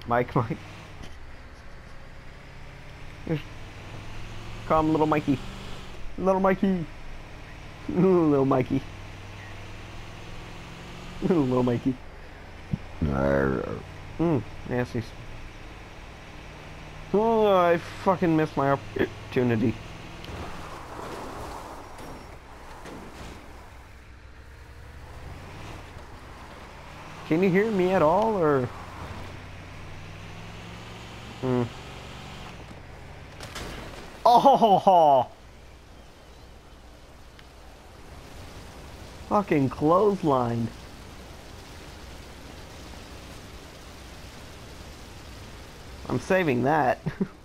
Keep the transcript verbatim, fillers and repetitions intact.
Mike, Mike. Here's, come, little Mikey. Little Mikey. Little Mikey. Little Mikey. Mmm, nasties. Oh, I fucking missed my opportunity. Can you hear me at all, or? Hmm. Oh! Fucking clothesline. I'm saving that.